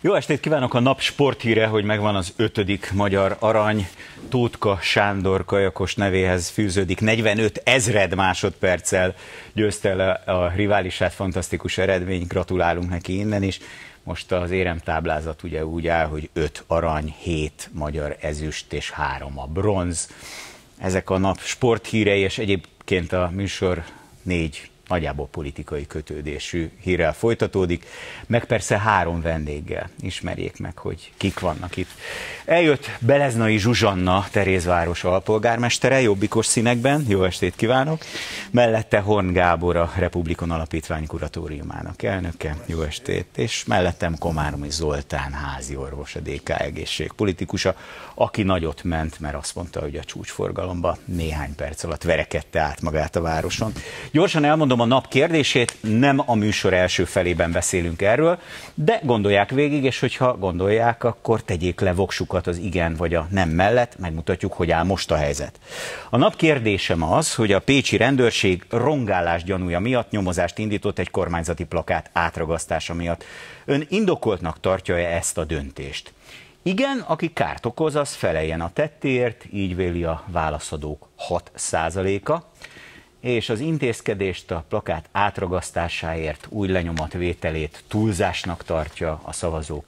Jó estét kívánok! A nap sporthíre, hogy megvan az 5. magyar arany. Tótka Sándor kajakos nevéhez fűződik. 45 000 másodperccel győzte le a riválisát, fantasztikus eredmény, gratulálunk neki innen is. Most az éremtáblázat ugye úgy áll, hogy 5 arany, 7 magyar ezüst és 3 a bronz. Ezek a nap sporthírei, és egyébként a műsor 4 nagyjából politikai kötődésű hírrel folytatódik, meg persze 3 vendéggel. Ismerjék meg, hogy kik vannak itt. Eljött Beleznai Zsuzsanna, Terézváros alpolgármestere, jobbikos színekben, jó estét kívánok. Mellette Horn Gábor, a Republikon Alapítvány kuratóriumának elnöke, jó estét. És mellettem Komáromi Zoltán, háziorvos, a DK egészségpolitikusa, aki nagyot ment, mert azt mondta, hogy a csúcsforgalomba néhány perc alatt verekedte át magát a városon. Gyorsan elmondom a nap kérdését, nem a műsor első felében beszélünk erről, de gondolják végig, és hogyha gondolják, akkor tegyék le voksukat az igen vagy a nem mellett, megmutatjuk, hogy áll most a helyzet. A nap kérdésem az, hogy a pécsi rendőrség rongálás gyanúja miatt nyomozást indított egy kormányzati plakát átragasztása miatt. Ön indokoltnak tartja-e ezt a döntést? Igen, aki kárt okoz, az feleljen a tettéért, így véli a válaszadók 6%-a. És az intézkedést, a plakát átragasztásáért, új lenyomatvételét túlzásnak tartja a szavazók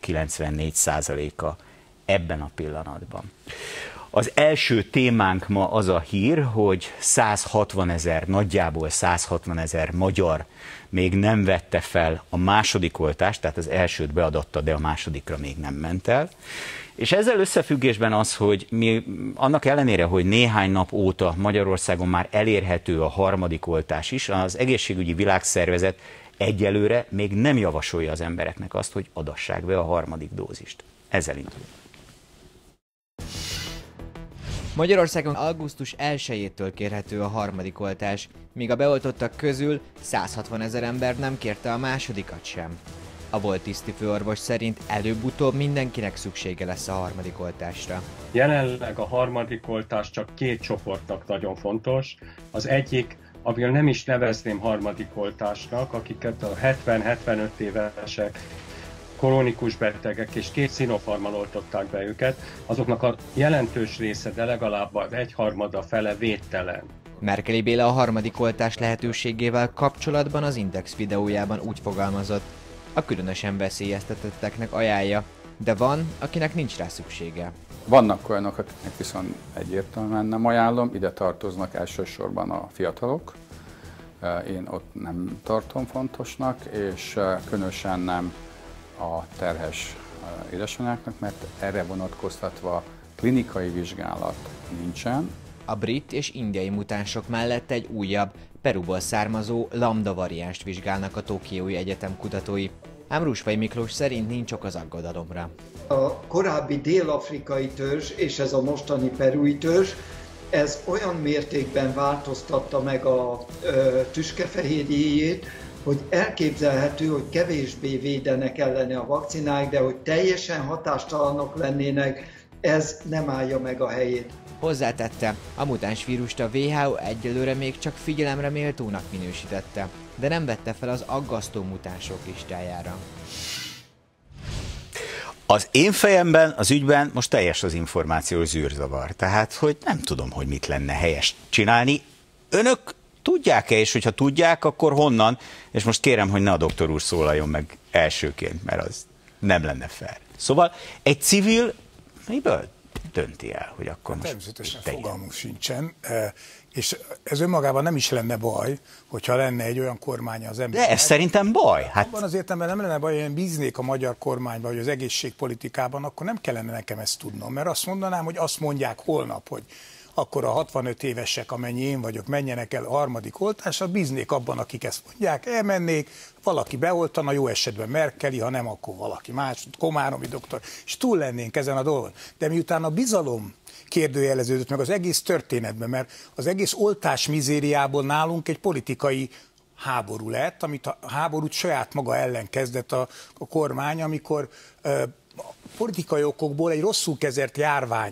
94%-a ebben a pillanatban. Az első témánk ma az a hír, hogy 160 000, nagyjából 160 000 magyar még nem vette fel a második oltást, tehát az elsőt beadatta, de a másodikra még nem ment el. És ezzel összefüggésben az, hogy mi annak ellenére, hogy néhány nap óta Magyarországon már elérhető a harmadik oltás is, az Egészségügyi Világszervezet egyelőre még nem javasolja az embereknek azt, hogy adassák be a harmadik dózist. Ezzel indulunk. Magyarországon augusztus 1-től kérhető a harmadik oltás, míg a beoltottak közül 160 000 ember nem kérte a másodikat sem. A volt tisztifőorvos szerint előbb-utóbb mindenkinek szüksége lesz a harmadik oltásra. Jelenleg a harmadik oltás csak 2 csoportnak nagyon fontos. Az egyik, amivel nem is nevezném harmadik oltásnak, akiket a 70-75 évesek, krónikus betegek és 2 Sinopharmmal oltották be őket, azoknak a jelentős része, de legalább az 1/3 fele védtelen. Merkely Béla a harmadik oltás lehetőségével kapcsolatban az Index videójában úgy fogalmazott: a különösen veszélyeztetetteknek ajánlja, de van, akinek nincs rá szüksége. Vannak olyanok, akiknek viszont egyértelműen nem ajánlom, ide tartoznak elsősorban a fiatalok. Én ott nem tartom fontosnak, és különösen nem a terhes édesanyáknak, mert erre vonatkoztatva klinikai vizsgálat nincsen. A brit és indiai mutánsok mellett egy újabb, Peruból származó lambda variánst vizsgálnak a Tokiói Egyetem kutatói. Ám Rusfai Miklós szerint nincs ok az aggodalomra. A korábbi dél-afrikai törzs és ez a mostani perui törzs, ez olyan mértékben változtatta meg a tüskefehérjéjét, hogy elképzelhető, hogy kevésbé védenek ellene a vakcinák, de hogy teljesen hatástalanok lennének, ez nem állja meg a helyét. Hozzátette, a mutáns vírust a WHO egyelőre még csak figyelemre méltónak minősítette, de nem vette fel az aggasztó mutánsok listájára. Az én fejemben, az ügyben most teljes az információs zűrzavar. Tehát, hogy nem tudom, hogy mit lenne helyes csinálni. Önök tudják-e, és hogyha tudják, akkor honnan? És most kérem, hogy ne a doktor úr szólaljon meg elsőként, mert az nem lenne fair. Szóval egy civil miből dönti el, hogy akkor most természetesen fogalmunk sincsen, és ez önmagában nem is lenne baj, hogyha lenne egy olyan kormány az ember. De ez szerintem baj. Hát... Abban az értelemben nem lenne baj, hogy én bíznék a magyar kormányban, vagy az egészségpolitikában, akkor nem kellene nekem ezt tudnom, mert azt mondanám, hogy azt mondják holnap, hogy akkor a 65 évesek, amennyi én vagyok, menjenek el a harmadik oltásra, bíznék abban, akik ezt mondják, elmennék, valaki beoltana, jó esetben Merkeli, ha nem, akkor valaki más, Komáromi doktor, és túl lennénk ezen a dolgon. De miután a bizalom kérdőjeleződött meg az egész történetben, mert az egész oltás mizériából nálunk egy politikai háború lett, amit a háborút saját maga ellen kezdett a kormány, amikor politikai okokból egy rosszul kezelt járvány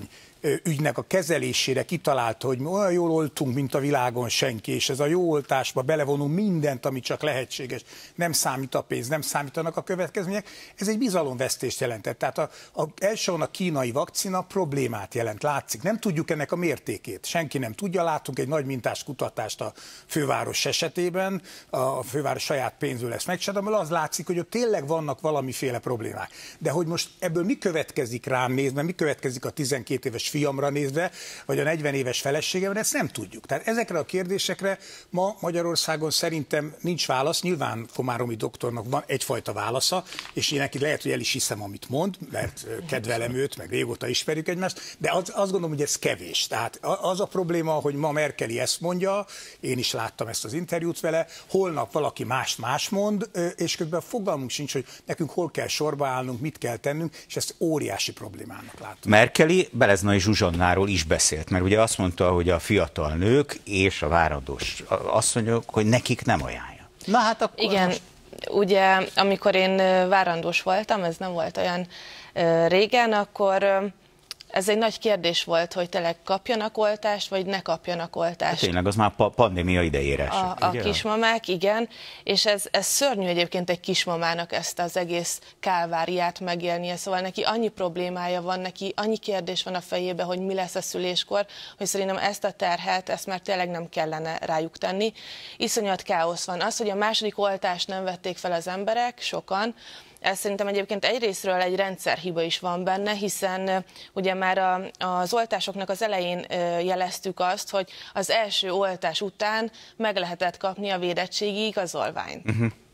ügynek a kezelésére kitalálta, hogy mi olyan jól oltunk, mint a világon senki, és ez a jó oltásba belevonunk mindent, ami csak lehetséges. Nem számít a pénz, nem számítanak a következmények. Ez egy bizalomvesztést jelentett. Tehát elsősorban a kínai vakcina problémát jelent, látszik. Nem tudjuk ennek a mértékét. Senki nem tudja. Látunk egy nagy mintás kutatást a főváros esetében, a főváros saját pénzből ezt megcsinálta, az látszik, hogy ott tényleg vannak valamiféle problémák. De hogy most ebből mi következik rám nézve, mi következik a 12 éves fiamra nézve, vagy a 40 éves feleségemre, ezt nem tudjuk. Tehát ezekre a kérdésekre ma Magyarországon szerintem nincs válasz. Nyilván Komáromi doktornak van egyfajta válasza, és én neki lehet, hogy el is hiszem, amit mond, mert kedvelem őt, meg régóta ismerjük egymást, de azt gondolom, hogy ez kevés. Tehát az a probléma, hogy ma Merkeli ezt mondja, én is láttam ezt az interjút vele, holnap valaki más mond, és közben fogalmunk sincs, hogy nekünk hol kell sorba állnunk, mit kell tennünk, és ezt óriási problémának látom. Merkeli Beleznai Zsuzsannáról is beszélt, mert ugye azt mondta, hogy a fiatal nők és a várandós asszonyok, hogy nekik nem ajánlja. Na hát akkor igen, most... ugye amikor én várandós voltam, ez nem volt olyan régen, akkor ez egy nagy kérdés volt, hogy tényleg kapjanak oltást, vagy ne kapjanak oltást. Tényleg, az már pandémia idejére esett. A kismamák, igen, és ez szörnyű egyébként egy kismamának ezt az egész kálváriát megélnie, szóval neki annyi problémája van, neki annyi kérdés van a fejébe, hogy mi lesz a szüléskor, hogy szerintem ezt a terhet, ezt már tényleg nem kellene rájuk tenni. Iszonyat káosz van. Az, hogy a második oltást nem vették fel az emberek, sokan, ez szerintem egyébként egyrészről egy rendszerhiba is van benne, hiszen ugye már az oltásoknak az elején jeleztük azt, hogy az első oltás után meg lehetett kapni a védettségi igazolványt.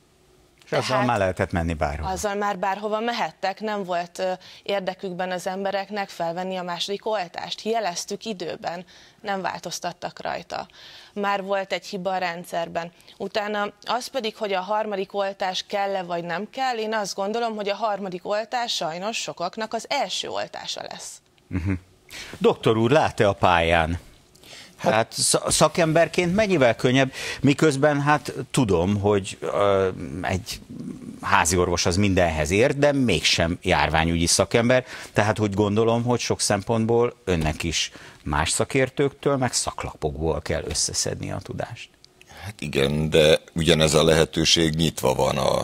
És azzal már lehetett menni bárhova. Azzal már bárhova mehettek, nem volt érdekükben az embereknek felvenni a második oltást. Jeleztük időben, nem változtattak rajta. Már volt egy hiba a rendszerben. Utána az pedig, hogy a harmadik oltás kell-e vagy nem kell, én azt gondolom, hogy a harmadik oltás sajnos sokaknak az első oltása lesz. Doktor úr, lát-e a pályán? Hát szakemberként mennyivel könnyebb, miközben hát tudom, hogy egy háziorvos az mindenhez ért, de mégsem járványügyi szakember, tehát úgy gondolom, hogy sok szempontból önnek is más szakértőktől, meg szaklapokból kell összeszedni a tudást. Hát igen, de ugyanez a lehetőség nyitva van a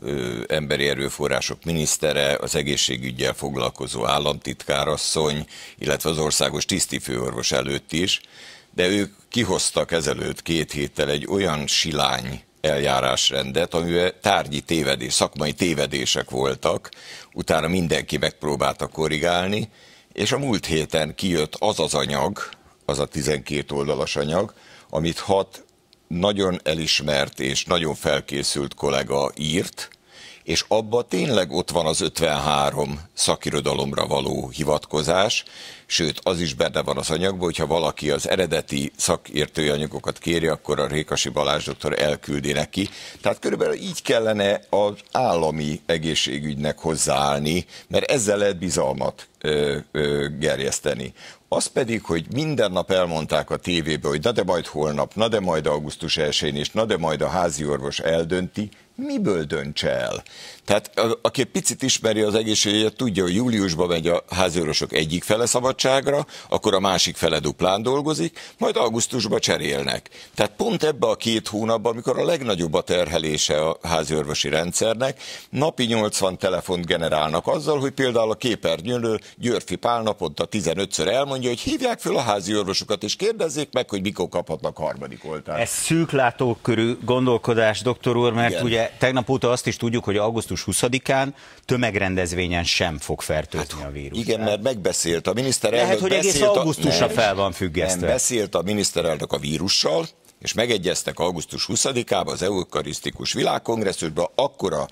emberi erőforrások minisztere, az egészségüggyel foglalkozó államtitkárasszony, illetve az országos tisztifőorvos előtt is, de ők kihoztak ezelőtt 2 héttel egy olyan silány eljárásrendet, amiben tárgyi tévedés, szakmai tévedések voltak, utána mindenki megpróbálta korrigálni, és a múlt héten kijött az az anyag, az a 12 oldalas anyag, amit 6 nagyon elismert és nagyon felkészült kollega írt, és abban tényleg ott van az 53 szakirodalomra való hivatkozás, sőt, az is benne van az anyagban, hogyha valaki az eredeti szakértői anyagokat kéri, akkor a Rékasi Balázs doktor elküldi neki. Tehát körülbelül így kellene az állami egészségügynek hozzáállni, mert ezzel lehet bizalmat gerjeszteni. Az pedig, hogy minden nap elmondták a tévébe, hogy na de majd holnap, na de majd augusztus 1-én, és na de majd a házi orvos eldönti, miből döntse el? Tehát aki egy picit ismeri az egészségügyet, tudja, hogy júliusban megy a háziorvosok egyik fele szabadságra, akkor a másik fele duplán dolgozik, majd augusztusban cserélnek. Tehát pont ebbe a 2 hónapban, amikor a legnagyobb a terhelése a háziorvosi rendszernek, napi 80 telefont generálnak azzal, hogy például a képernyőről Györfi Pál naponta 15-ször elmondja, hogy hívják föl a háziorvosokat, és kérdezzék meg, hogy mikor kaphatnak harmadik oltást. Ez szűklátókörű gondolkodás, doktor úr, mert igen, ugye tegnap óta azt is tudjuk, hogy augusztus 20-án tömegrendezvényen sem fog fertőzni a vírus. Igen, mert megbeszélt a miniszterelnök. Lehet, hogy egész augusztusra fel van függesztve. Nem, beszélt a miniszterelnök a vírussal, és megegyeztek augusztus 20-ában az eukarisztikus világkongresszusban, akkor a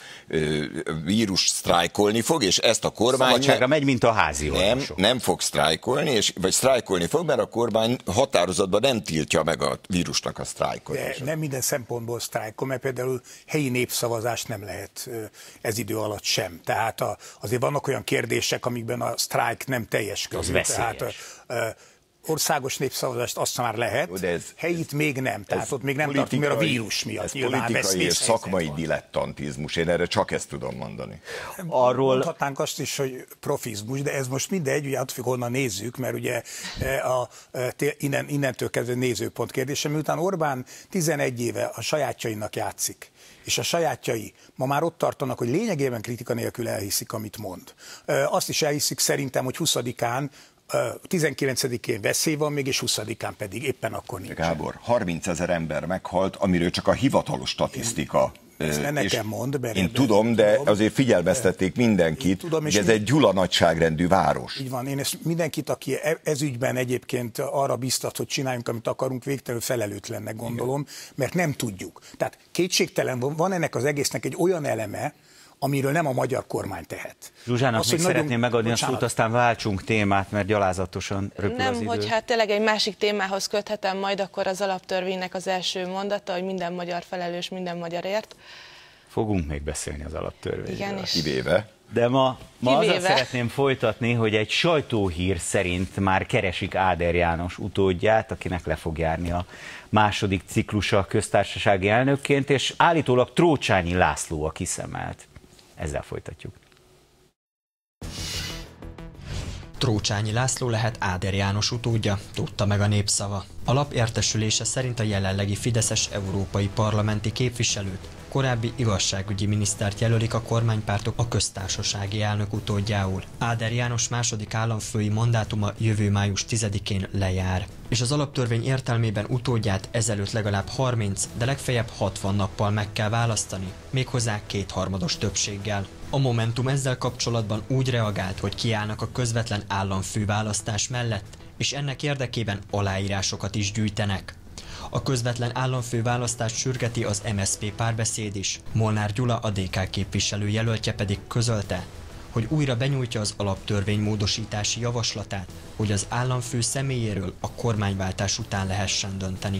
vírus sztrájkolni fog, és ezt a kormány... Szabadságra megy, mint a házi orvosok. Nem fog sztrájkolni, vagy sztrájkolni fog, mert a kormány határozatban nem tiltja meg a vírusnak a sztrájkolását. De nem minden szempontból sztrájkol, mert például helyi népszavazást nem lehet ez idő alatt sem. Tehát azért vannak olyan kérdések, amikben a sztrájk nem teljes körű. Az veszélyes. országos népszavazást azt már lehet, helyit még nem. Tehát ott még nem tartunk, mert a vírus miatt. Ez politikai és szakmai dilettantizmus. Én erre csak ezt tudom mondani. Mondhatnánk azt is, hogy profizmus, de ez most mindegy, ugye attól, honnan nézzük, mert ugye innentől kezdve nézőpont kérdése, miután Orbán 11 éve a sajátjainak játszik, és a sajátjai ma már ott tartanak, hogy lényegében kritika nélkül elhiszik, amit mond. Azt is elhiszik szerintem, hogy 20-án 19-én veszély van még, és 20-án pedig éppen akkor nincs. Gábor, 30 000 ember meghalt, amiről csak a hivatalos statisztika. Ezt ne nekem mond, én tudom, de azért figyelmeztették mindenkit, hogy ez egy Gyula nagyságrendű város. Így van, én ezt mindenkit, aki ez ügyben egyébként arra biztat, hogy csináljunk, amit akarunk, végtelenül felelőtlennek gondolom, mert nem tudjuk. Tehát kétségtelen van ennek az egésznek egy olyan eleme, amiről nem a magyar kormány tehet. Zsuzsának még szeretném megadni a szót, aztán váltsunk témát, mert gyalázatosan röpül az idő. Nem, hogy hát tényleg egy másik témához köthetem majd, akkor az alaptörvénynek az első mondata, hogy minden magyar felelős minden magyarért. Fogunk még beszélni az alaptörvényről. Igen, és... Kivéve. De ma azzal szeretném folytatni, hogy egy sajtóhír szerint már keresik Áder János utódját, akinek le fog járni a második ciklusa köztársasági elnökként, és állítólag Trócsányi László a kiszemelt. Ezzel folytatjuk. Trócsányi László lehet Áder János utódja, tudta meg a Népszava. A lap értesülése szerint a jelenlegi fideszes európai parlamenti képviselőt, korábbi igazságügyi minisztert jelölik a kormánypártok a köztársasági elnök utódjául. Áder János második államfői mandátuma jövő május 10-én lejár, és az alaptörvény értelmében utódját ezelőtt legalább 30, de legfeljebb 60 nappal meg kell választani, méghozzá kétharmados többséggel. A Momentum ezzel kapcsolatban úgy reagált, hogy kiállnak a közvetlen államfőválasztás mellett, és ennek érdekében aláírásokat is gyűjtenek. A közvetlen államfőválasztást sürgeti az MSZP Párbeszéd is. Molnár Gyula, a DK képviselő jelöltje pedig közölte, hogy újra benyújtja az alaptörvény módosítási javaslatát, hogy az államfő személyéről a kormányváltás után lehessen dönteni.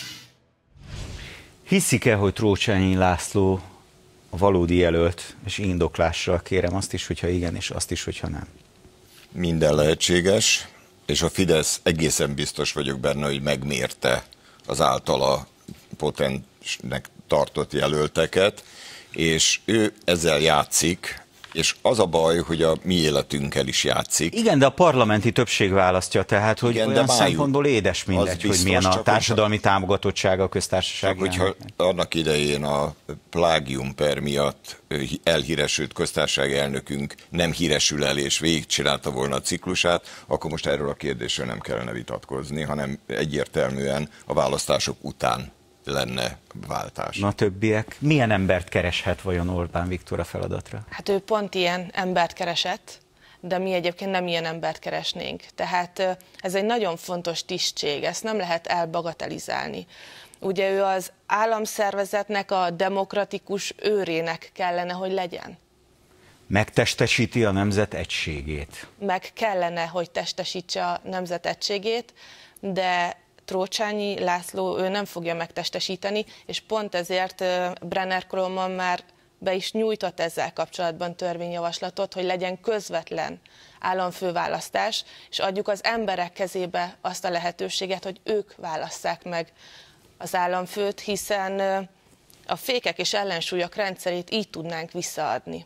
Hiszik-e, hogy Trócsányi László a valódi jelölt, és indoklással kérem azt is, hogyha igen, és azt is, hogyha nem? Minden lehetséges, és a Fidesz egészen biztos vagyok benne, hogy megmérte az általa potensnek tartott jelölteket, és ő ezzel játszik, és az a baj, hogy a mi életünkkel is játszik. Igen, de a parlamenti többség választja, tehát hogy igen, olyan szempontból édes mindegy, hogy milyen a társadalmi támogatottsága a köztársasági. Hogyha annak idején a plágium per miatt elhíresült köztársasági elnökünk nem híresül el és végigcsinálta volna a ciklusát, akkor most erről a kérdésről nem kellene vitatkozni, hanem egyértelműen a választások után lenne váltás. Na többiek, milyen embert kereshet vajon Orbán Viktor a feladatra? Hát ő pont ilyen embert keresett, de mi egyébként nem ilyen embert keresnénk. Tehát ez egy nagyon fontos tisztség, ezt nem lehet elbagatelizálni. Ugye ő az államszervezetnek a demokratikus őrének kellene, hogy legyen. Megtestesíti a nemzet egységét. Meg kellene, hogy testesítse a nemzet egységét, de Trócsányi László ő nem fogja megtestesíteni, és pont ezért Brenner Króman már be is nyújtott ezzel kapcsolatban törvényjavaslatot, hogy legyen közvetlen államfőválasztás, és adjuk az emberek kezébe azt a lehetőséget, hogy ők válasszák meg az államfőt, hiszen a fékek és ellensúlyok rendszerét így tudnánk visszaadni.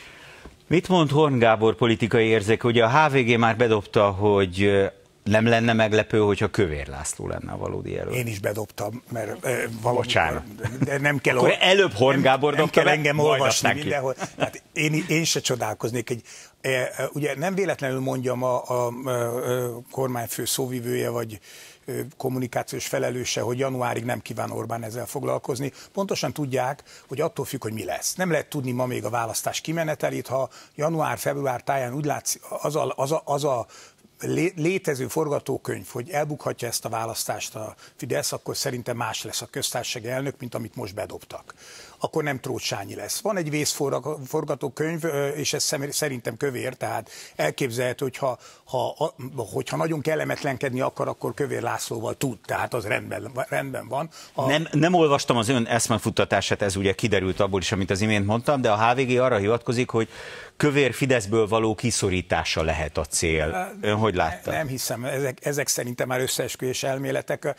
Mit mond Horn Gábor politikai érzéke? Ugye a HVG már bedobta, hogy nem lenne meglepő, hogyha Kövér László lenne a valódi jelölt. Én is bedobtam, mert bocsánat. De nem kell akkor előbb Horn Gábor dobta, nem kell engem olvasni mindenhol. Tehát én se csodálkoznék. Ugye nem véletlenül mondjam a kormányfő szóvivője, vagy kommunikációs felelőse, hogy januárig nem kíván Orbán ezzel foglalkozni. Pontosan tudják, hogy attól függ, hogy mi lesz. Nem lehet tudni ma még a választás kimenetelét, ha január-február táján úgy látszik, az a létező forgatókönyv, hogy elbukhatja ezt a választást a Fidesz, akkor szerintem más lesz a köztársasági elnök, mint amit most bedobtak. akkor nem Trócsányi lesz. Van egy vészforgatókönyv, és ez szerintem kövér, tehát elképzelhető, hogyha nagyon kellemetlenkedni akar, akkor Kövér Lászlóval tud, tehát az rendben van. Nem olvastam az ön eszmefuttatását, ez ugye kiderült abból is, amit az imént mondtam, de a HVG arra hivatkozik, hogy Kövér Fideszből való kiszorítása lehet a cél. Ön hogy látta? Nem hiszem, ezek szerintem már összeesküvés elméletek.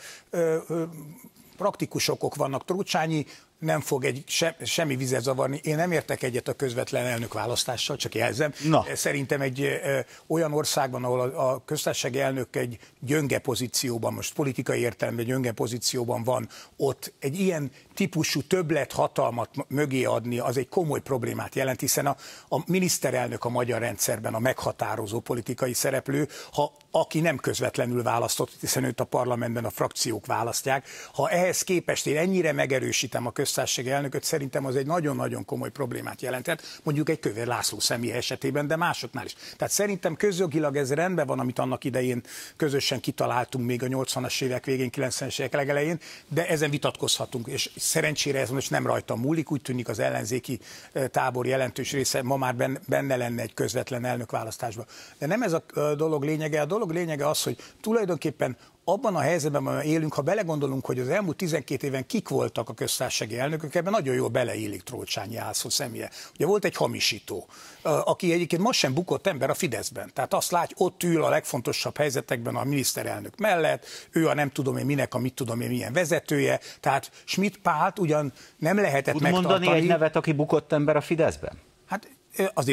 Praktikus okok vannak. Trócsányi nem fog semmi vizet zavarni. Én nem értek egyet a közvetlen elnökválasztással, csak jelzem. Na. Szerintem egy olyan országban, ahol a köztársasági elnök egy gyönge pozícióban, most politikai értelemben gyönge pozícióban van, ott egy ilyen típusú többlethatalmat mögé adni, az egy komoly problémát jelent, hiszen a miniszterelnök a magyar rendszerben a meghatározó politikai szereplő, aki nem közvetlenül választott, hiszen őt a parlamentben a frakciók választják. Ha ehhez képest én ennyire megerősítem a köztársasági elnököt, szerintem az egy nagyon-nagyon komoly problémát jelentett, mondjuk egy Kövér László személy esetében, de másoknál is. Tehát szerintem közjogilag ez rendben van, amit annak idején közösen kitaláltunk még a 80-as évek végén, 90-es évek legelején, de ezen vitatkozhatunk, és szerencsére ez most nem rajtam múlik, úgy tűnik az ellenzéki tábor jelentős része ma már benne lenne egy közvetlen elnökválasztásban. De nem ez a dolog lényege, a dolog lényege az, hogy tulajdonképpen abban a helyzetben, amiben élünk, ha belegondolunk, hogy az elmúlt 12 éven kik voltak a köztársasági elnökök, ebben nagyon jól beleillik Trócsányi László személye. Ugye volt egy hamisító, aki egyébként most sem bukott ember a Fideszben. Tehát azt látja, ott ül a legfontosabb helyzetekben a miniszterelnök mellett, ő a nem tudom én minek, a mit tudom én milyen vezetője. Tehát Schmidt Pált ugyan nem lehetett megtartani. Tud mondani egy nevet, aki bukott ember a Fideszben? Hát azért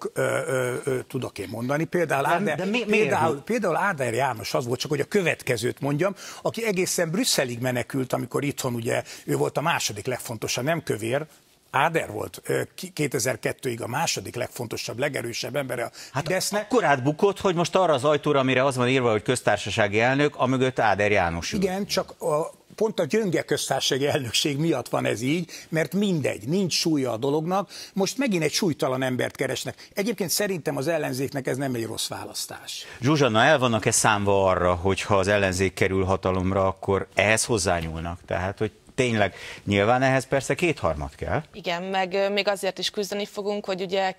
tudok én mondani. Például Áder János az volt, csak hogy a következőt mondjam, aki egészen Brüsszelig menekült, amikor itthon ugye ő volt a második legfontosabb, nem Kövér, Áder volt 2002-ig a második legfontosabb, legerősebb ember a Fidesznek. Akkor átbukott, hogy most arra az ajtóra, amire az van írva, hogy köztársasági elnök, amögött Áder János ül. Igen, csak pont a gyönge köztársasági elnökség miatt van ez így, mert mindegy, nincs súlya a dolognak, most megint egy súlytalan embert keresnek. Egyébként szerintem az ellenzéknek ez nem egy rossz választás. Zsuzsanna, el vannak-e számva arra, hogy ha az ellenzék kerül hatalomra, akkor ehhez hozzányúlnak? Tehát, hogy tényleg nyilván ehhez persze kétharmad kell. Igen, meg még azért is küzdeni fogunk, hogy ugye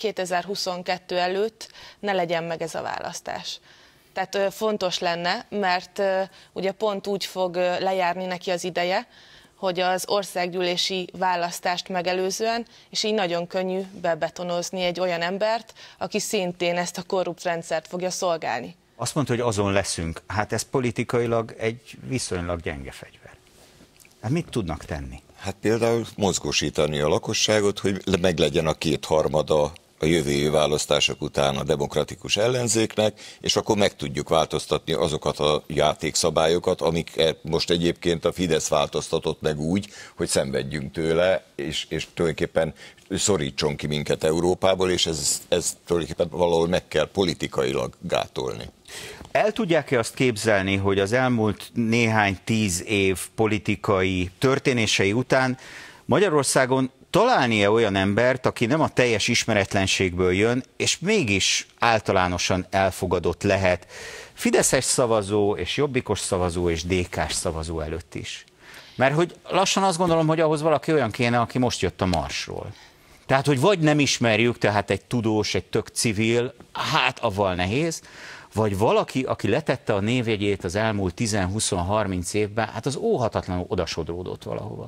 2022 előtt ne legyen meg ez a választás. Tehát fontos lenne, mert ugye pont úgy fog lejárni neki az ideje, hogy az országgyűlési választást megelőzően, és így nagyon könnyű bebetonozni egy olyan embert, aki szintén ezt a korrupt rendszert fogja szolgálni. Azt mondta, hogy azon leszünk. Hát ez politikailag egy viszonylag gyenge fegyver. Hát mit tudnak tenni? Hát például mozgósítani a lakosságot, hogy meglegyen a kétharmada a jövő évi választások után a demokratikus ellenzéknek, és akkor meg tudjuk változtatni azokat a játékszabályokat, amik most egyébként a Fidesz változtatott meg úgy, hogy szenvedjünk tőle, és tulajdonképpen szorítson ki minket Európából, és ez tulajdonképpen valahol meg kell politikailag gátolni. El tudják-e azt képzelni, hogy az elmúlt néhány 10 év politikai történései után Magyarországon találni-e olyan embert, aki nem a teljes ismeretlenségből jön, és mégis általánosan elfogadott lehet fideszes szavazó, és jobbikos szavazó, és DK-s szavazó előtt is? Mert hogy lassan azt gondolom, hogy ahhoz valaki olyan kéne, aki most jött a Marsról. Tehát, hogy vagy nem ismerjük, tehát egy tudós, egy tök civil, hát avval nehéz, vagy valaki, aki letette a névjegyét az elmúlt 10-20-30 évben, hát az óhatatlanul odasodródott valahova.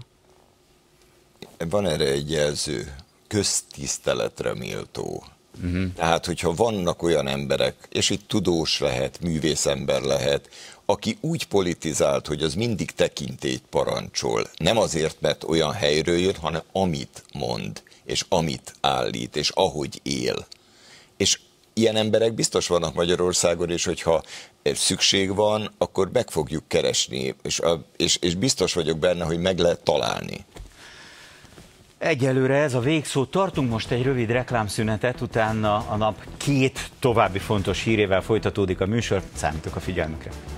Van erre egy jelző, köztiszteletre méltó. Tehát, hogyha vannak olyan emberek, és itt tudós lehet, művészember lehet, aki úgy politizált, hogy az mindig tekintélyt parancsol, nem azért, mert olyan helyről jön, hanem amit mond, és amit állít, és ahogy él. És ilyen emberek biztos vannak Magyarországon, és hogyha szükség van, akkor meg fogjuk keresni, és biztos vagyok benne, hogy meg lehet találni. Egyelőre ez a végszó. Tartunk most egy rövid reklámszünetet, utána a nap 2 további fontos hírével folytatódik a műsor. Számítok a figyelmükre.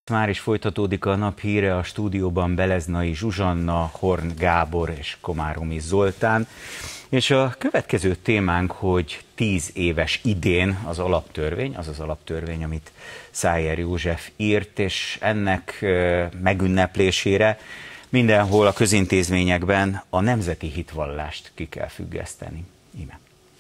Már is folytatódik a nap híre, a stúdióban Beleznai Zsuzsanna, Horn Gábor és Komáromi Zoltán. És a következő témánk, hogy 10 éves idén az alaptörvény, az az alaptörvény, amit Szájer József írt, és ennek megünneplésére mindenhol a közintézményekben a nemzeti hitvallást ki kell függeszteni. Íme.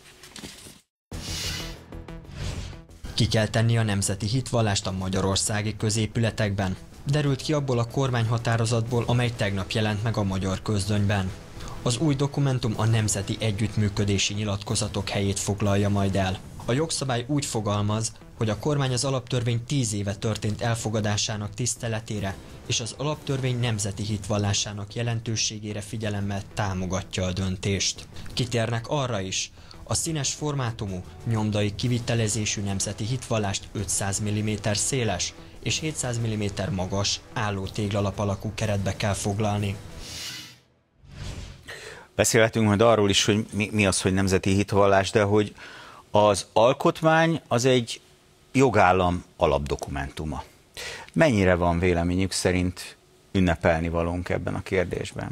Ki kell tenni a nemzeti hitvallást a magyarországi középületekben. Derült ki abból a kormányhatározatból, amely tegnap jelent meg a Magyar Közlönyben. Az új dokumentum a nemzeti együttműködési nyilatkozatok helyét foglalja majd el. A jogszabály úgy fogalmaz, hogy a kormány az alaptörvény 10 éve történt elfogadásának tiszteletére és az alaptörvény nemzeti hitvallásának jelentőségére figyelemmel támogatja a döntést. Kitérnek arra is, a színes formátumú, nyomdai kivitelezésű nemzeti hitvallást 500 mm széles és 700 mm magas, álló téglalap alakú keretbe kell foglalni. Beszélhetünk majd arról is, hogy mi az, hogy nemzeti hitvallás, de hogy az alkotmány az egy jogállam alapdokumentuma. Mennyire van véleményük szerint ünnepelni valónk ebben a kérdésben?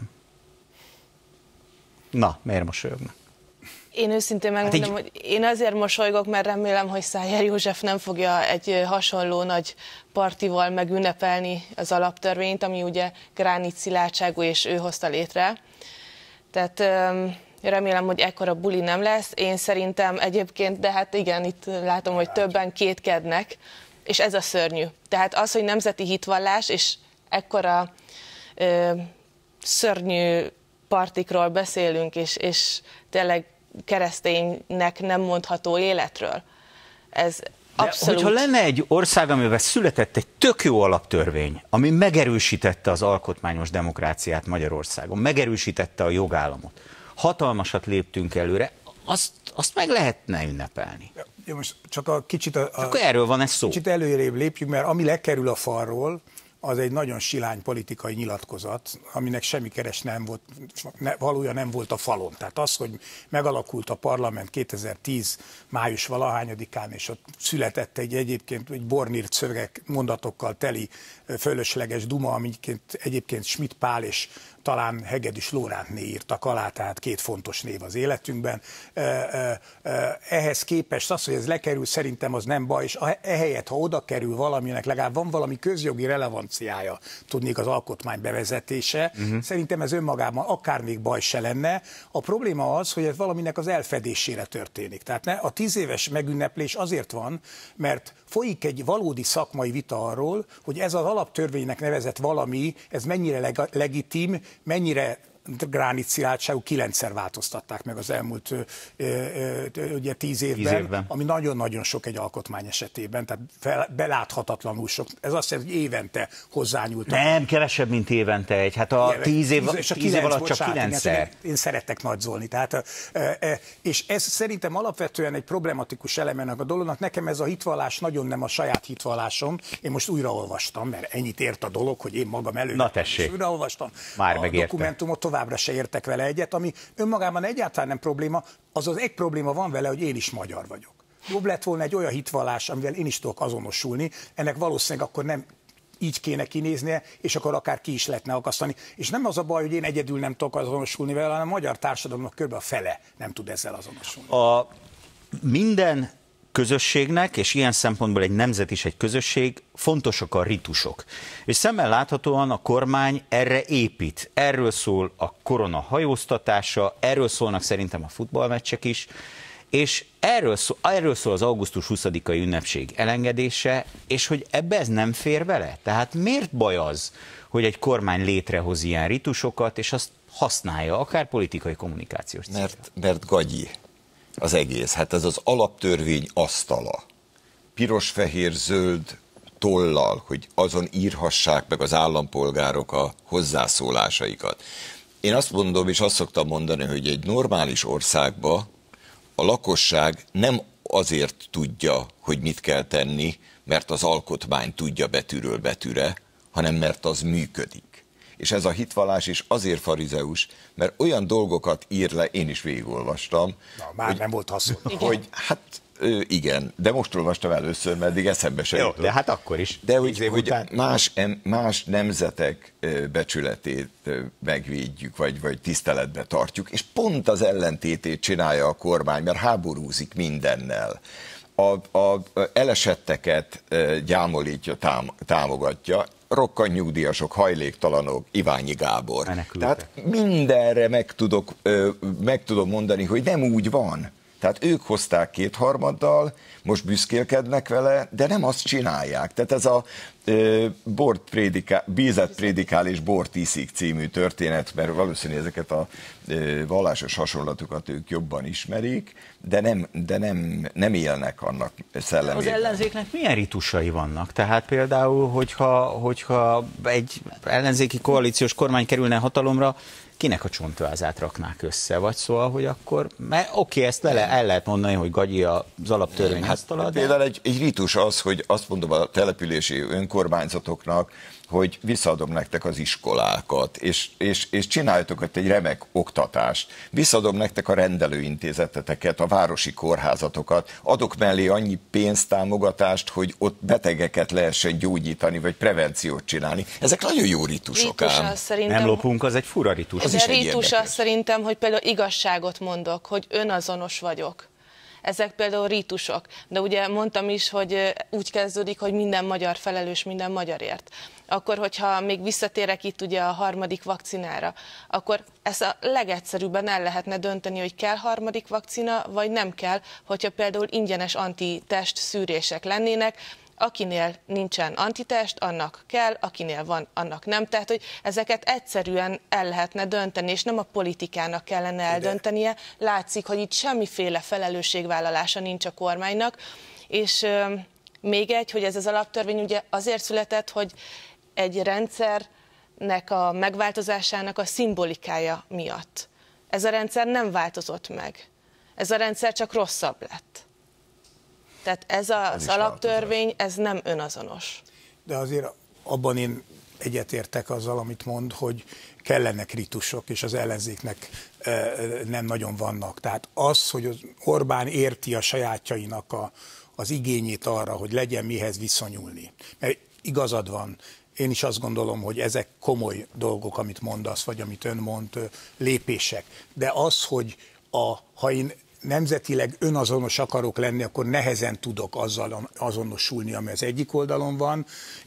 Na, miért mosolyognak? Én őszintén megmondom, hogy én azért mosolygok, mert remélem, hogy Szájer József nem fogja egy hasonló nagy partival megünnepelni az alaptörvényt, ami ugye gránit szilárdságú, és ő hozta létre. Tehát remélem, hogy ekkora buli nem lesz. Én szerintem egyébként, de hát igen, itt látom, hogy többen kétkednek, és ez a szörnyű. Tehát az, hogy nemzeti hitvallás, és ekkora szörnyű partikról beszélünk, és tényleg kereszténynek nem mondható életről. Ez abszolút... Hogyha lenne egy ország, amivel született egy tök jó alaptörvény, ami megerősítette az alkotmányos demokráciát Magyarországon, megerősítette a jogállamot, hatalmasat léptünk előre, azt meg lehetne ünnepelni. Ja, most csak a kicsit... Akkor erről van ez szó. Kicsit előrébb lépjük, mert ami lekerül a falról, az egy nagyon silány politikai nyilatkozat, aminek semmi keres nem volt, valója nem volt a falon. Tehát az, hogy megalakult a parlament 2010. május valahányadikán, és ott született egyébként egy bornírt szövegek mondatokkal teli fölösleges duma, amiket egyébként Schmidt Pál és talán Hegedűs Lórántné írtak alá, tehát két fontos név az életünkben. Ehhez képest az, hogy ez lekerül, szerintem az nem baj, és ehelyett, ha oda kerül valaminek, legalább van valami közjogi relevanciája, tudnék az alkotmány bevezetése, szerintem ez önmagában akár még baj se lenne. A probléma az, hogy ez valaminek az elfedésére történik. Tehát a 10 éves megünneplés azért van, mert folyik egy valódi szakmai vita arról, hogy ez az alaptörvénynek nevezett valami, ez mennyire legitim, mennyire gránit szilárdságú, 9-szer változtatták meg az elmúlt ugye 10 évben, ami nagyon-nagyon sok egy alkotmány esetében, tehát beláthatatlanul sok. Ez azt jelenti, hogy évente hozzányúltak. Nem, kevesebb, mint évente egy. Hát a 10 év alatt csak 9-szer. Én szeretek nagyzolni. Tehát, és ez szerintem alapvetően egy problematikus elemének a dolognak. Nekem ez a hitvallás nagyon nem a saját hitvallásom. Én most újraolvastam, mert ennyit ért a dolog, hogy én magam újraolvastam. Már a dokumentumot, továbbra se értek vele egyet, ami önmagában egyáltalán nem probléma, azaz egy probléma van vele, hogy én is magyar vagyok. Jobb lett volna egy olyan hitvallás, amivel én is tudok azonosulni, ennek valószínűleg akkor nem így kéne kinéznie, és akkor akár ki is lehetne akasztani. És nem az a baj, hogy én egyedül nem tudok azonosulni vele, hanem a magyar társadalomnak kb. A fele nem tud ezzel azonosulni. Minden közösségnek, és ilyen szempontból egy nemzet is egy közösség, fontosak a ritusok. És szemmel láthatóan a kormány erre épít. Erről szól a korona hajóztatása, erről szólnak szerintem a futballmeccsek is, és erről szól az augusztus 20-ai ünnepség elengedése, és hogy ebbe ez nem fér bele? Tehát miért baj az, hogy egy kormány létrehoz ilyen ritusokat, és azt használja, akár politikai kommunikációs célra? Mert gagyi az egész. Hát ez az alaptörvény asztala. Piros, fehér, zöld tollal, hogy azon írhassák meg az állampolgárok a hozzászólásaikat. Én azt mondom, és azt szoktam mondani, hogy egy normális országban a lakosság nem azért tudja, hogy mit kell tenni, mert az alkotmány tudja betűről betűre, hanem mert az működik. És ez a hitvallás is azért farizeus, mert olyan dolgokat ír le, én is végigolvastam. Már hogy, nem volt haszon. Hogy hát igen, de most olvastam először, mert eddig eszembe se jutott. De hát akkor is. De hogy más nemzetek becsületét megvédjük, vagy tiszteletbe tartjuk, és pont az ellentétét csinálja a kormány, mert háborúzik mindennel. A elesetteket gyámolítja, támogatja, rokkantnyugdíjasok, hajléktalanok, Iványi Gábor. Tehát mindenre meg tudom mondani, hogy nem úgy van. Tehát ők hozták kétharmaddal, most büszkélkednek vele, de nem azt csinálják. Tehát ez a bízat prédikál és bort iszik című történet, mert valószínűleg ezeket a vallásos hasonlatokat ők jobban ismerik, de nem élnek annak szellemében. Az ellenzéknek milyen ritusai vannak? Tehát például, hogyha egy ellenzéki koalíciós kormány kerülne hatalomra, kinek a csontvázát raknák össze, vagy szóval, hogy akkor, oké, ezt el lehet mondani, hogy gagyi az alaptörvény asztala, de... Például egy ritus az, hogy azt mondom a települési önkormányzatoknak, hogy visszaadom nektek az iskolákat, és csináljatok ott egy remek oktatást. Visszaadom nektek a rendelőintézeteteket, a városi kórházatokat, adok mellé annyi pénztámogatást, hogy ott betegeket lehessen gyógyítani, vagy prevenciót csinálni. Ezek nagyon jó ritusok ám. Nem lopunk, az egy fura ritus. Ez a ritus az szerintem, hogy például igazságot mondok, hogy önazonos vagyok. Ezek például rítusok, de ugye mondtam is, hogy úgy kezdődik, hogy minden magyar felelős minden magyarért. Akkor, hogyha még visszatérek itt ugye a harmadik vakcinára, akkor ezt a legegyszerűbben el lehetne dönteni, hogy kell harmadik vakcina, vagy nem kell, hogyha például ingyenes antitest szűrések lennének, akinél nincsen antitest, annak kell, akinél van, annak nem. Tehát, hogy ezeket egyszerűen el lehetne dönteni, és nem a politikának kellene eldöntenie. Látszik, hogy itt semmiféle felelősségvállalása nincs a kormánynak. És még egy, hogy ez az alaptörvény ugye azért született, hogy egy rendszernek a megváltozásának a szimbolikája miatt. Ez a rendszer nem változott meg. Ez a rendszer csak rosszabb lett. Tehát ez az alaptörvény, ez nem önazonos. De azért abban én egyetértek azzal, amit mond, hogy kellenek ritusok, és az ellenzéknek nem nagyon vannak. Tehát az, hogy az Orbán érti a sajátjainak az igényét arra, hogy legyen mihez viszonyulni. Mert igazad van, én is azt gondolom, hogy ezek komoly dolgok, amit mondasz, vagy amit ön mond, lépések. De az, hogy ha én nemzetileg önazonos akarok lenni, akkor nehezen tudok azzal azonosulni, ami az egyik oldalon van,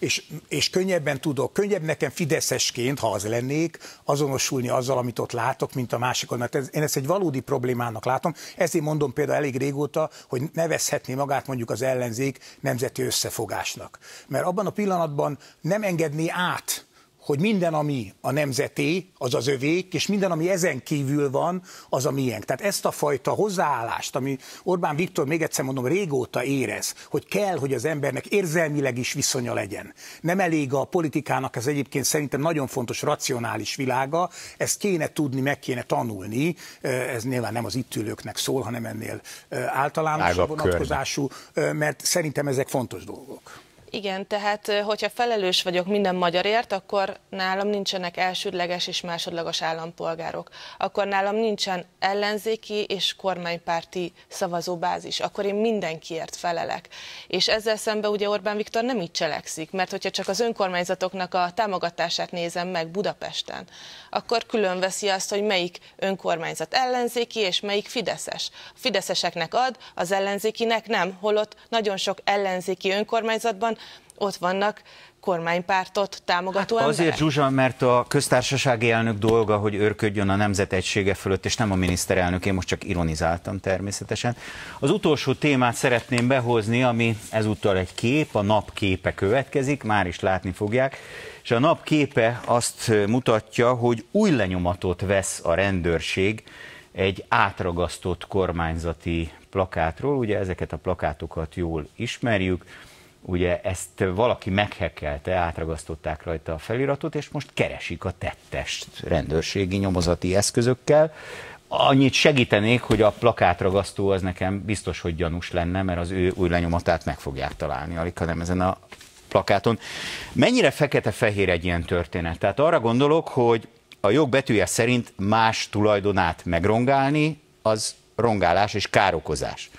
és könnyebb nekem fideszesként, ha az lennék, azonosulni azzal, amit ott látok, mint a másikon. Mert én ezt egy valódi problémának látom. Ezért mondom például elég régóta, hogy nevezhetné magát mondjuk az ellenzék nemzeti összefogásnak. Mert abban a pillanatban nem engedné át, hogy minden, ami a nemzeté, az az övék, és minden, ami ezen kívül van, az a miénk. Tehát ezt a fajta hozzáállást, ami Orbán Viktor, még egyszer mondom, régóta érez, hogy kell, hogy az embernek érzelmileg is viszonya legyen. Nem elég a politikának, ez egyébként szerintem nagyon fontos racionális világa, ezt kéne tudni, meg kéne tanulni, ez nyilván nem az itt ülőknek szól, hanem ennél általánosabb vonatkozású, mert szerintem ezek fontos dolgok. Igen, tehát hogyha felelős vagyok minden magyarért, akkor nálam nincsenek elsődleges és másodlagos állampolgárok. Akkor nálam nincsen ellenzéki és kormánypárti szavazóbázis. Akkor én mindenkiért felelek. És ezzel szemben ugye Orbán Viktor nem így cselekszik, mert hogyha csak az önkormányzatoknak a támogatását nézem meg Budapesten, akkor külön veszi azt, hogy melyik önkormányzat ellenzéki és melyik fideszes. A fideszeseknek ad, az ellenzékinek nem, holott nagyon sok ellenzéki önkormányzatban ott vannak kormánypártot támogató emberek. Azért, Zsuzsa, mert a köztársasági elnök dolga, hogy őrködjön a nemzet egysége fölött, és nem a miniszterelnök, én most csak ironizáltam természetesen. Az utolsó témát szeretném behozni, ami ezúttal egy kép, a nap képe következik, már is látni fogják, és a nap képe azt mutatja, hogy új lenyomatot vesz a rendőrség egy átragasztott kormányzati plakátról, ugye ezeket a plakátokat jól ismerjük, ugye ezt valaki meghekkelte, átragasztották rajta a feliratot, és most keresik a tettest rendőrségi nyomozati eszközökkel. Annyit segítenék, hogy a plakátragasztó az nekem biztos, hogy gyanús lenne, mert az ő új lenyomatát meg fogják találni, alig hanem ezen a plakáton. Mennyire fekete-fehér egy ilyen történet? Tehát arra gondolok, hogy a jog betűje szerint más tulajdonát megrongálni, az rongálás és károkozás.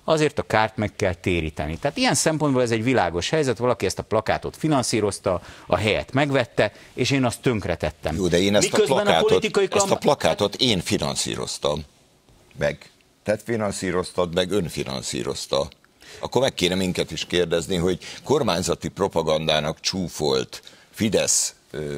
azért a kárt meg kell téríteni. Tehát ilyen szempontból ez egy világos helyzet, valaki ezt a plakátot finanszírozta, a helyet megvette, és én azt tönkretettem. Jó, de én ezt a plakátot én finanszíroztam meg. Tehát finanszíroztad, meg önfinanszírozta. Akkor meg kéne minket is kérdezni, hogy kormányzati propagandának csúfolt Fidesz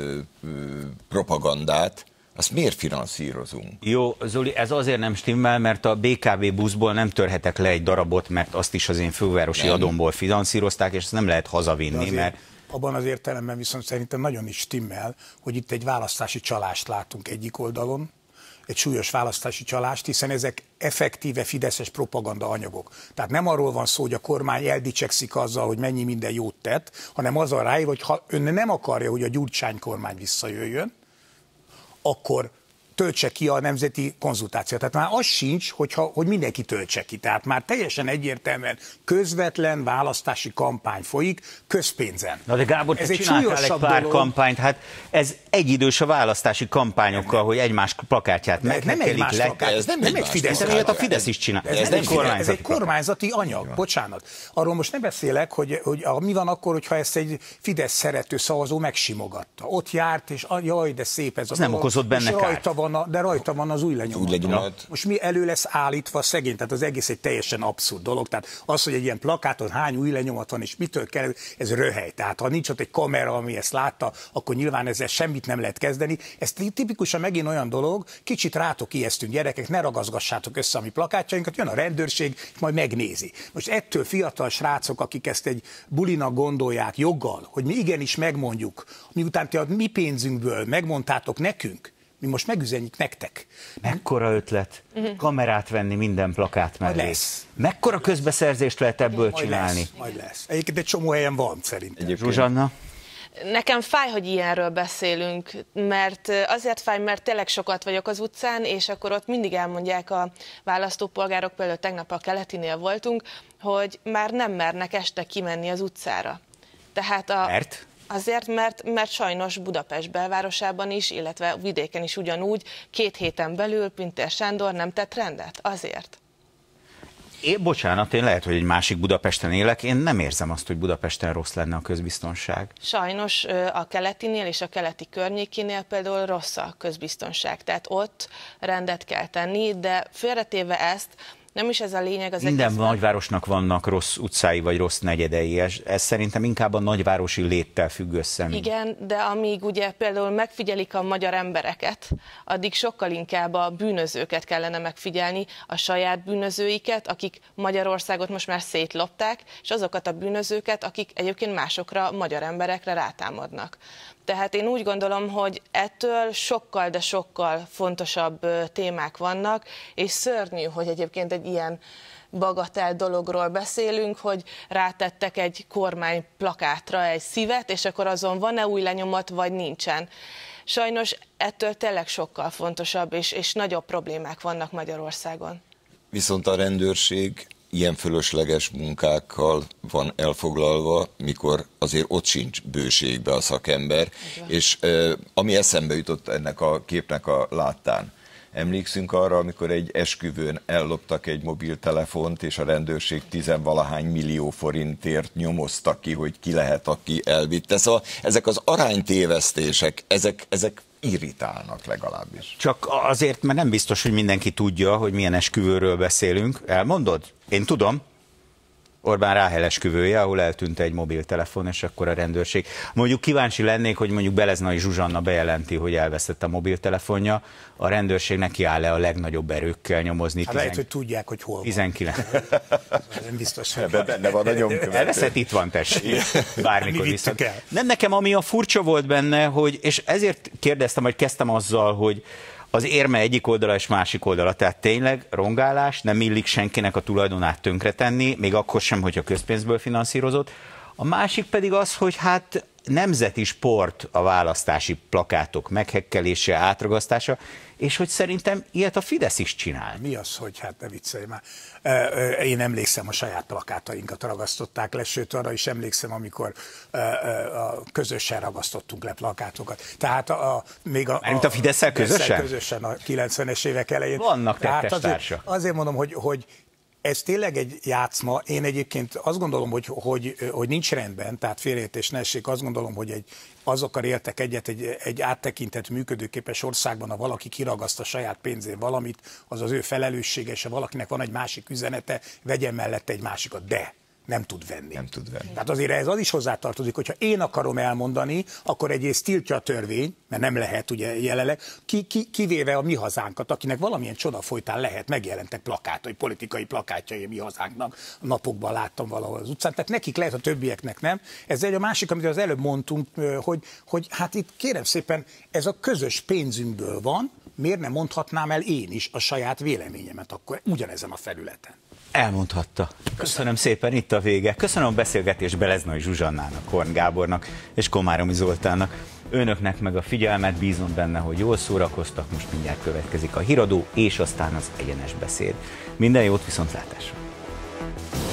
propagandát, azt miért finanszírozunk? Jó, Zoli, ez azért nem stimmel, mert a BKV buszból nem törhetek le egy darabot, mert azt is az én fővárosi adomból finanszírozták, és ezt nem lehet hazavinni, mert... Abban az értelemben viszont szerintem nagyon is stimmel, hogy itt egy választási csalást látunk egyik oldalon, egy súlyos választási csalást, hiszen ezek effektíve fideszes propaganda anyagok. Tehát nem arról van szó, hogy a kormány eldicsekszik azzal, hogy mennyi minden jót tett, hanem azzal ráír, hogy ha ön nem akarja, hogy a Gyurcsány kormány visszajöjjön, akkor töltse ki a nemzeti konzultációt. Tehát már az sincs, hogy mindenki töltse ki. Tehát már teljesen egyértelműen közvetlen választási kampány folyik közpénzen. Na de Gábor, te csináltál egy pár kampányt, hát ez egyidős a választási kampányokkal, hogy egymás plakátját meghekkelik le. Ez nem egy Fidesz. A Fidesz is csinál. Ez egy kormányzati anyag, bocsánat. Arról most nem beszélek, hogy mi van akkor, hogyha ezt egy Fidesz szerető szavazó megsimogatta. Ott járt, és jaj, de szép ez a nem okozott benne kárt. De rajta van az új lenyomat. Most mi elő lesz állítva szegény, tehát az egész egy teljesen abszurd dolog. Tehát az, hogy egy ilyen plakáton hány új lenyomat van, és mitől kell, ez röhely. Tehát ha nincs ott egy kamera, ami ezt látta, akkor nyilván ezzel semmit nem lehet kezdeni. Ez tipikusan megint olyan dolog, kicsit rátok ijesztünk, gyerekek, ne ragaszgassátok össze a mi plakátjainkat, jön a rendőrség, és majd megnézi. Most ettől fiatal srácok, akik ezt egy bulinak gondolják joggal, hogy mi igenis megmondjuk, miután ti a mi pénzünkből megmondtátok nekünk, mi most megüzenjük nektek. Mekkora ötlet kamerát venni minden plakát mellé. Lesz. Mekkora közbeszerzést lehet ebből csinálni. Majd lesz. Egyébként egy csomó helyen van szerintem. Zsuzsanna? Nekem fáj, hogy ilyenről beszélünk, mert azért fáj, mert tényleg sokat vagyok az utcán, és akkor ott mindig elmondják a választópolgárok, például tegnap a Keletinél voltunk, hogy már nem mernek este kimenni az utcára. Tehát Mert? Azért, mert sajnos Budapest belvárosában is, illetve vidéken is ugyanúgy 2 héten belül Pintér Sándor nem tett rendet. Azért. Bocsánat, én lehet, hogy egy másik Budapesten élek, én nem érzem azt, hogy Budapesten rossz lenne a közbiztonság. Sajnos a Keletinél és a keleti környékénél például rossz a közbiztonság. Tehát ott rendet kell tenni, de félretéve ezt, nem is ez a lényeg az minden nagyvárosnak vannak rossz utcái vagy rossz negyedei, ez szerintem inkább a nagyvárosi léttel függ össze. Igen, de amíg ugye például megfigyelik a magyar embereket, addig sokkal inkább a bűnözőket kellene megfigyelni, a saját bűnözőiket, akik Magyarországot most már szétlopták, és azokat a bűnözőket, akik egyébként másokra, magyar emberekre rátámadnak. Tehát én úgy gondolom, hogy ettől sokkal, de sokkal fontosabb témák vannak, és szörnyű, hogy egyébként egy ilyen bagatel dologról beszélünk, hogy rátettek egy kormány plakátra egy szívet, és akkor azon van-e új lenyomat, vagy nincsen. Sajnos ettől tényleg sokkal fontosabb, és nagyobb problémák vannak Magyarországon. Viszont a rendőrség ilyen fölösleges munkákkal van elfoglalva, mikor azért ott sincs bőségbe a szakember, és ami eszembe jutott ennek a képnek a láttán. Emlékszünk arra, amikor egy esküvőn elloptak egy mobiltelefont, és a rendőrség 10-valahány millió forintért nyomozta ki, hogy ki lehet, aki elvitte. Szóval ezek az aránytévesztések, ezek irritálnak legalábbis. Csak azért, mert nem biztos, hogy mindenki tudja, hogy milyen esküvőről beszélünk. Elmondod? Én tudom. Orbán Ráhel esküvője, ahol eltűnt egy mobiltelefon, és akkor a rendőrség. Mondjuk kíváncsi lennék, hogy mondjuk Beleznai Zsuzsanna bejelenti, hogy elveszett a mobiltelefonja, a rendőrség neki áll-e a legnagyobb erőkkel nyomozni. Hát lehet, hogy tudják, hogy hol van. 19. Nem biztos, hogy benne van a nyomkövető. Elveszett, itt van, tessék. Bármikor viszont. Nem, nekem ami a furcsa volt benne, hogy, és ezért kérdeztem, hogy kezdtem azzal, hogy az érme egyik oldala és másik oldala, tehát tényleg rongálás, nem illik senkinek a tulajdonát tönkretenni, még akkor sem, hogyha közpénzből finanszírozott. A másik pedig az, hogy hát nemzeti sport a választási plakátok meghekkelése, átragasztása, és hogy szerintem ilyet a Fidesz is csinál. Mi az, hogy hát ne viccelj már. Én emlékszem, a saját plakátainkat ragasztották le, sőt arra is emlékszem, amikor közösen ragasztottunk le plakátokat. Tehát még a Fidesz-szel közösen? Közösen a 90-es évek elején. Vannak tettestársa. Azért mondom, hogy Ez tényleg egy játszma. Én egyébként azt gondolom, hogy nincs rendben, tehát félreértés ne essék, azt gondolom, hogy azokkal értek egyet egy áttekintett, működőképes országban, ha valaki kiragaszt a saját pénzért valamit, az ő felelőssége, és ha valakinek van egy másik üzenete, vegyen mellette egy másikat, de nem tud venni. Nem tud venni. Tehát azért ez az is hozzátartozik, hogyha én akarom elmondani, akkor egyrészt tiltja a törvény, mert nem lehet ugye jelenleg, kivéve a Mi Hazánkat, akinek valamilyen csoda folytán lehet, megjelentek plakátai, politikai plakátjai a Mi Hazánknak, a napokban láttam valahol az utcán, tehát nekik lehet, a többieknek nem. Ez egy a másik, amit az előbb mondtunk, hogy hát itt kérem szépen, ez a közös pénzünkből van, miért nem mondhatnám el én is a saját véleményemet akkor ugyanezen a felületen? Elmondhatta. Köszönöm szépen, itt a vége. Köszönöm a beszélgetést Beleznay Zsuzsannának, Horn Gábornak és Komáromi Zoltánnak. Önöknek meg a figyelmet, bízom benne, hogy jól szórakoztak. Most mindjárt következik a Híradó, és aztán az Egyenes Beszéd. Minden jót, viszontlátásra!